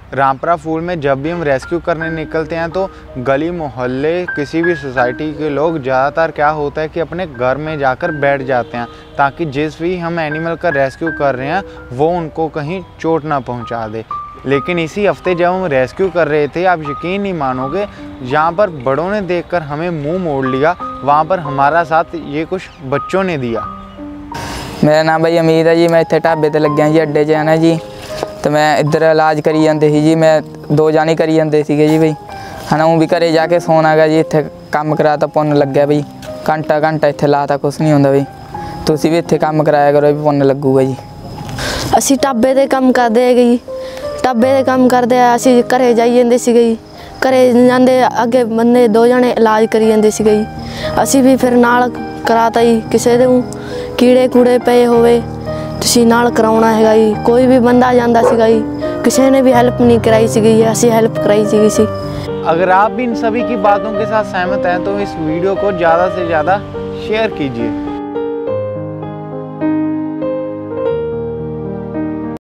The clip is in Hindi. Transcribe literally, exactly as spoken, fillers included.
रामपुरा फूल में जब भी हम रेस्क्यू करने निकलते हैं तो गली मोहल्ले किसी भी सोसाइटी के लोग ज़्यादातर क्या होता है कि अपने घर में जाकर बैठ जाते हैं ताकि जिस भी हम एनिमल का रेस्क्यू कर रहे हैं वो उनको कहीं चोट ना पहुंचा दे। लेकिन इसी हफ्ते जब हम रेस्क्यू कर रहे थे, आप यकीन नहीं मानोगे, जहाँ पर बड़ों ने देखकर हमें मुंह मोड़ लिया, वहाँ पर हमारा साथ ये कुछ बच्चों ने दिया। मेरा नाम भाई अमीर है जी। मैं इतने ढाबे ते लग्या जी, अड्डे च है ना जी। तो मैं इधर इलाज करी जाते ही जी, मैं दो जाने करी जाते थे जी भाई, है ना। हूँ भी घरे जाके सोना गा जी, इतने काम कराता पुन्न लग गया भाई। घंटा घंटा इतने लाता कुछ नहीं होंदा भाई। तुसी भी इतने काम कराया करो, भी पुन्न लगूगा जी। असी ढाबे ते काम करदे गई, ढाबे ते काम करदे असी घरे जाई जांदे सी गई। घरे जांदे अगे बंदे दो जने इलाज करी जांदे सी गई। असी भी फिर नाल कराता ही, किसी दे कीड़े कूड़े पे होवे तुसी नाल कराउणा हैगा जी। कोई भी बंदा जांदा सीगा जी, किसी ने भी हेल्प नहीं कराई सी, असी हेल्प कराई सी सी। अगर आप भी इन सभी की बातों के साथ सहमत हैं तो इस वीडियो को ज़्यादा से ज़्यादा शेयर कीजिए।